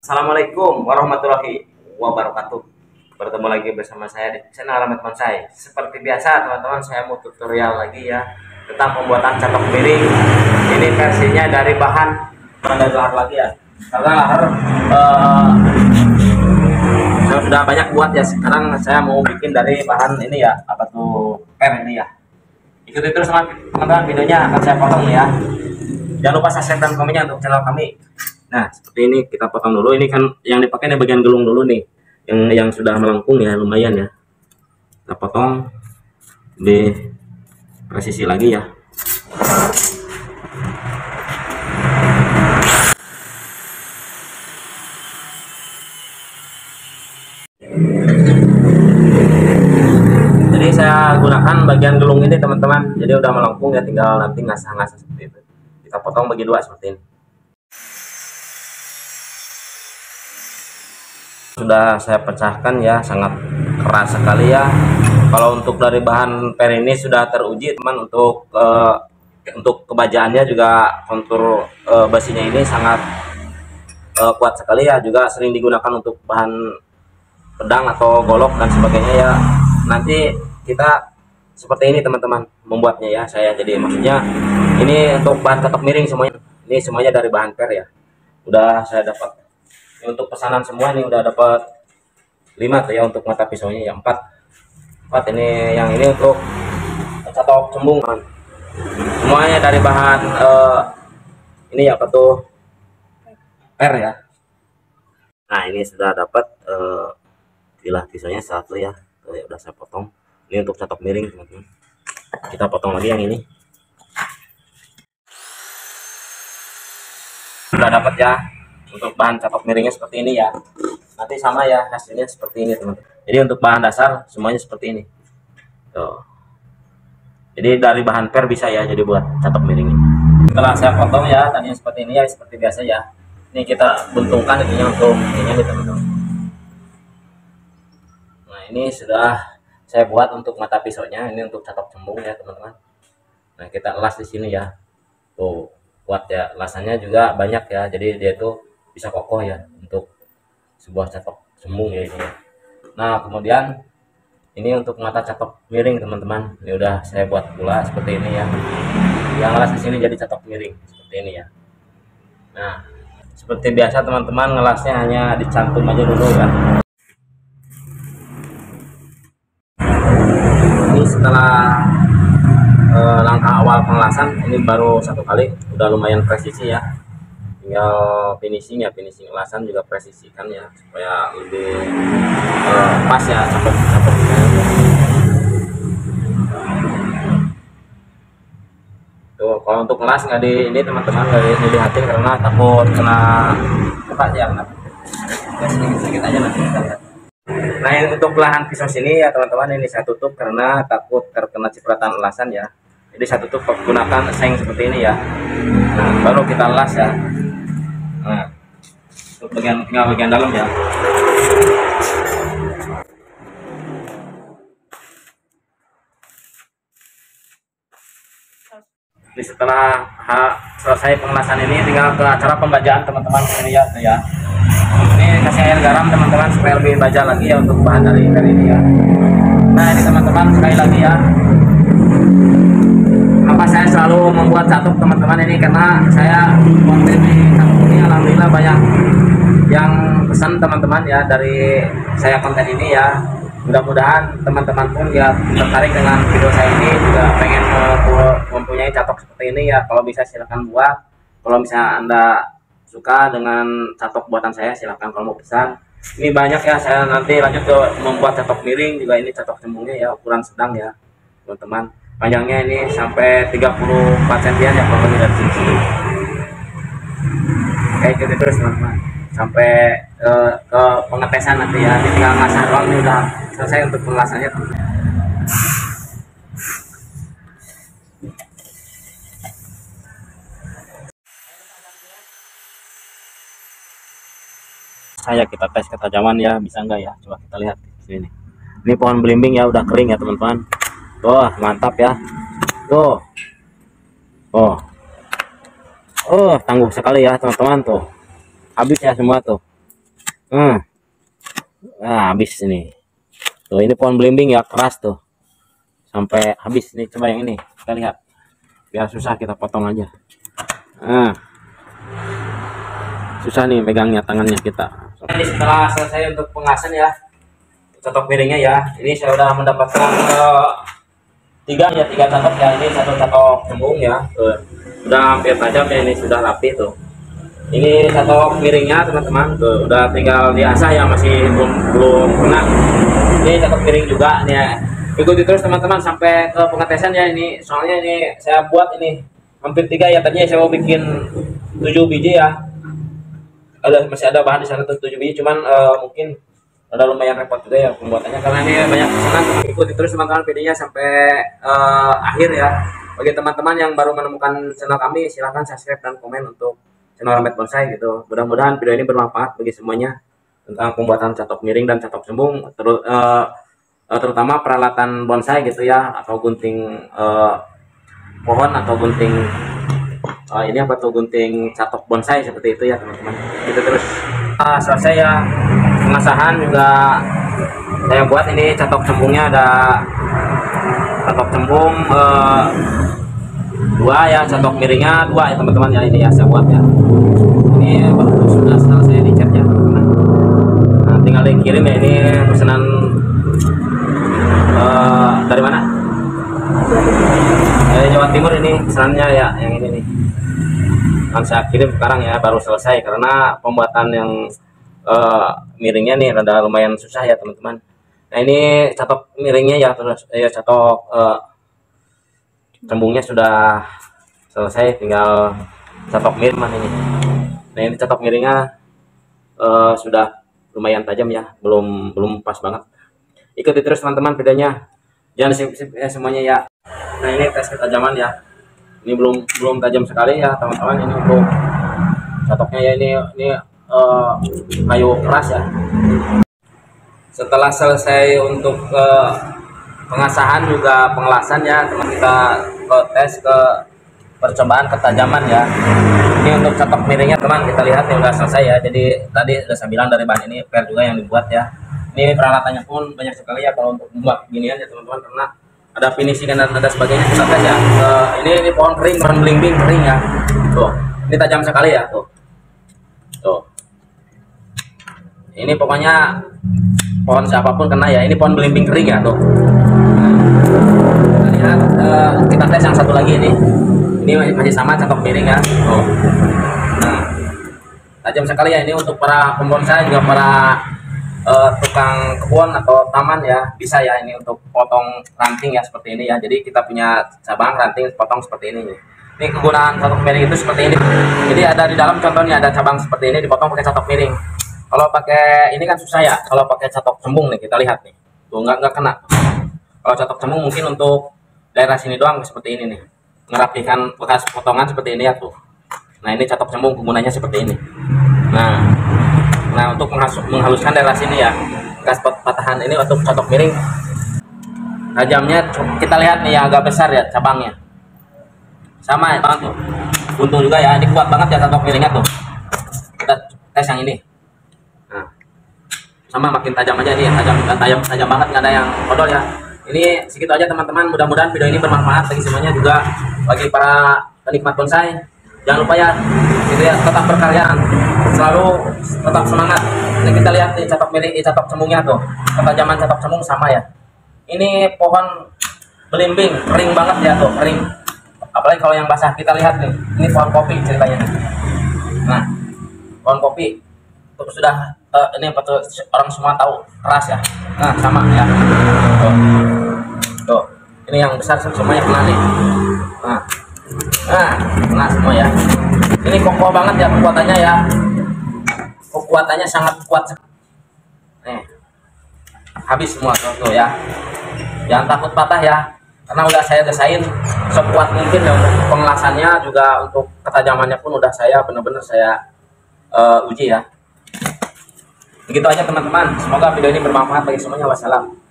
Assalamualaikum warahmatullahi wabarakatuh. Bertemu lagi bersama saya di channel Alamat Bonsai. Seperti biasa teman-teman, saya mau tutorial lagi ya tentang pembuatan catok miring. Ini versinya dari bahan dari lahar lagi ya. Karena lahar saya sudah banyak buat ya. Sekarang saya mau bikin dari bahan ini ya, apa tuh, per ini ya. Ikuti terus teman-teman, videonya akan saya potong ya. Jangan lupa subscribe dan komennya untuk channel kami. Nah, seperti ini kita potong dulu. Ini kan yang dipakai nih bagian gelung dulu nih. Yang sudah melengkung ya, lumayan ya. Kita potong di presisi lagi ya. Jadi saya gunakan bagian gelung ini teman-teman. Jadi udah melengkung ya, tinggal nanti ngasah-ngasah seperti itu. Kita potong bagi dua seperti ini. Sudah saya pecahkan ya, sangat keras sekali ya. Kalau untuk dari bahan per ini sudah teruji teman, untuk kebajaannya juga kontur besinya ini sangat kuat sekali ya, juga sering digunakan untuk bahan pedang atau golok dan sebagainya ya. Nanti kita seperti ini teman-teman membuatnya ya. Saya jadi maksudnya ini untuk bahan catok miring semuanya, ini semuanya dari bahan per ya. Udah saya dapat untuk pesanan semua, ini udah dapat 5 tuh ya untuk mata pisaunya ya, 4 ini. Yang ini untuk catok cembung kan, semuanya dari bahan ini apa tuh, per ya. Nah, ini sudah dapat bilah pisaunya satu ya. Tuh, ya udah saya potong. Ini untuk catok miring teman-teman. Kita potong lagi yang ini. Sudah dapat ya untuk bahan catok miringnya seperti ini ya. Nanti sama ya hasilnya seperti ini teman-teman. Jadi untuk bahan dasar semuanya seperti ini. Tuh. Jadi dari bahan per bisa ya jadi buat catok miring ini. Setelah saya potong ya, tadinya seperti ini ya, seperti biasa ya. Ini kita bentungkan ininya untuk ininya nih teman-teman. Nah, ini sudah saya buat untuk mata pisaunya, ini untuk catok cembung ya teman-teman. Nah, kita las di sini ya. Tuh, kuat ya. Lasannya juga banyak ya. Jadi dia tuh bisa kokoh ya untuk sebuah catok cembung ya ini. Nah, kemudian ini untuk mata catok miring teman-teman. Ini udah saya buat pula seperti ini ya. Yang ngelas di sini jadi catok miring seperti ini ya. Nah, seperti biasa teman-teman, ngelasnya hanya dicantum aja dulu ya. Ini setelah langkah awal pengelasan, ini baru satu kali, udah lumayan presisi ya. Tinggal finishing ya, finishing elasan juga presisikan ya supaya lebih pas ya capek-capeknya. Tuh, kalau untuk ngelas nggak di ini teman-teman, nggak dilihatin karena takut kena cepat ya, sedikit aja nanti kita lihat. Nah, untuk belahan pisau sini ya teman-teman, ini saya tutup karena takut terkena cipratan elasan ya. Jadi saya tutup menggunakan seng seperti ini ya. Nah, baru kita las ya. Nah, untuk bagian dalam ya. Jadi setelah selesai pengelasan ini, tinggal ke acara pembajaan teman-teman ini ya, ya. Ini kasih air garam teman-teman supaya lebih baja lagi ya untuk bahan dari ini ya. Nah, ini teman-teman sekali lagi ya. Kenapa saya selalu membuat catok teman-teman ini, karena saya konten di catok ini alhamdulillah banyak yang pesan teman-teman ya dari saya konten ini ya. Mudah-mudahan teman-teman pun ya tertarik dengan video saya ini, juga pengen mempunyai catok seperti ini ya. Kalau bisa silahkan buat. Kalau misalnya Anda suka dengan catok buatan saya, silahkan kalau mau pesan. Ini banyak ya, saya nanti lanjut ke membuat catok miring juga. Ini catok cembungnya ya, ukuran sedang ya teman-teman. Panjangnya ini sampai 34 cm ya kalau dari sini. Oke, ikuti terus teman-teman sampai ke pengetesan nanti ya. Ini tinggal ngasah doang, ini udah selesai untuk pengelasannya. Saya kita tes ketajaman ya, bisa enggak ya, coba kita lihat di sini. Ini pohon belimbing ya, udah kering ya teman-teman. Tuh, mantap ya. Tuh. Oh, tangguh sekali ya teman-teman tuh. Habis ya semua tuh. Nah, habis ini. Tuh, ini pohon belimbing ya, keras tuh. Sampai habis nih, coba yang ini. Kita lihat. Biar susah kita potong aja. Susah nih megangnya tangannya kita. Ini setelah selesai untuk pengasan ya. Catok miringnya ya. Ini saya udah mendapatkan tiga catok ya. Ini satu catok cembung ya. Udah hampir tajam ya, ini sudah rapi tuh. Ini catok miringnya teman-teman, udah tinggal diasah ya, masih belum kena. Ini catok miring juga nih ya. Ikuti terus teman-teman sampai ke pengetesan ya. Ini soalnya ini saya buat ini hampir 3 ya, tadinya saya mau bikin 7 biji ya. Masih ada bahan di sana tuh 7 biji, cuman mungkin ada lumayan repot juga ya pembuatannya karena ini banyak pesanan. Ikuti terus teman-teman videonya sampai akhir ya. Bagi teman-teman yang baru menemukan channel kami, silahkan subscribe dan komen untuk channel Ramet Bonsai gitu. Mudah-mudahan video ini bermanfaat bagi semuanya tentang pembuatan catok miring dan catok cembung, terutama peralatan bonsai gitu ya, atau gunting pohon atau gunting ini apa tuh, gunting catok bonsai seperti itu ya teman-teman. Gitu terus selesai ya pengasahan juga saya buat. Ini catok cembungnya ada catok cembung 2 ya, catok miringnya 2 ya teman-teman ya. Ini ya saya buat ya. Ini sudah selesai dicat ya teman-teman. Nah, tinggal dikirim ya. Ini pesanan dari mana? Dari Jawa Timur ini pesanannya ya, yang ini nih. Kan saya kirim sekarang ya, baru selesai karena pembuatan yang miringnya nih rada lumayan susah ya teman-teman. Nah, ini catok miringnya ya, terus ya catok cembungnya sudah selesai, tinggal catok miring ini. Nah, ini catok miringnya sudah lumayan tajam ya, belum pas banget. Ikuti terus teman-teman videonya, jangan skip ya semuanya ya. Nah, ini tes ketajaman ya. Ini belum tajam sekali ya teman-teman. Ini untuk catoknya ya, ini kayu keras ya. Setelah selesai untuk pengasahan juga pengelasan ya teman, kita tes ke percobaan ketajaman ya. Ini untuk catok miringnya teman, kita lihat ya udah selesai ya. Jadi tadi udah saya bilang dari bahan ini per juga yang dibuat ya. Ini peralatannya pun banyak sekali ya kalau untuk membuat ginian ya teman-teman, karena ada finishing dan ada sebagainya. Kita tes ya. Ini pohon kering, pohon belimbing kering ya. Tuh, ini tajam sekali ya tuh. Tuh. Ini pokoknya pohon siapapun kena ya. Ini pohon belimbing kering ya tuh. Nah, lihat, kita tes yang satu lagi ini. Ini masih sama catok miring ya. Tuh. Nah, tajam sekali ya. Ini untuk para pembonsai juga, para tukang kebun atau taman ya, bisa ya ini untuk potong ranting ya seperti ini ya. Jadi kita punya cabang ranting potong seperti ini. Ini kegunaan catok miring itu seperti ini. Jadi ada di dalam contohnya ada cabang seperti ini, dipotong pakai catok miring. Kalau pakai ini kan susah ya. Kalau pakai catok cembung nih, kita lihat nih, tuh nggak kena. Kalau catok cembung mungkin untuk daerah sini doang seperti ini nih, ngerapikan bekas potongan seperti ini ya tuh. Nah, ini catok cembung penggunanya seperti ini. Nah, untuk menghaluskan daerah sini ya, bekas patahan ini untuk catok miring. Tajamnya kita lihat nih yang agak besar ya cabangnya. Sama ya tuh, buntung juga ya. Ini kuat banget ya catok miringnya tuh. Kita tes yang ini. Nah, sama makin tajam aja nih, tajam banget, nggak ada yang kodol ya. Ini segitu aja teman-teman. Mudah-mudahan video ini bermanfaat bagi semuanya, juga bagi para penikmat bonsai. Jangan lupa ya, gitu ya, tetap berkarya, selalu tetap semangat. Ini kita lihat nih catok miring, catok cembungnya tuh, ketajaman catok cembung sama ya. Ini pohon belimbing kering banget ya tuh, kering. Apalagi kalau yang basah, kita lihat nih, ini pohon kopi ceritanya nih. Nah, pohon kopi itu sudah ini betul orang semua tahu keras ya. Nah, sama ya. Tuh, ini yang besar semuanya kena nih. Nah semua ya. Ini kokoh banget ya kekuatannya ya. Kekuatannya sangat kuat. Nih, habis semua tuh ya. Jangan takut patah ya, karena udah saya desain sekuat mungkin ya untuk pengelasannya, juga untuk ketajamannya pun udah saya benar-benar saya uji ya. Begitu aja teman-teman. Semoga video ini bermanfaat bagi semuanya. Wassalam.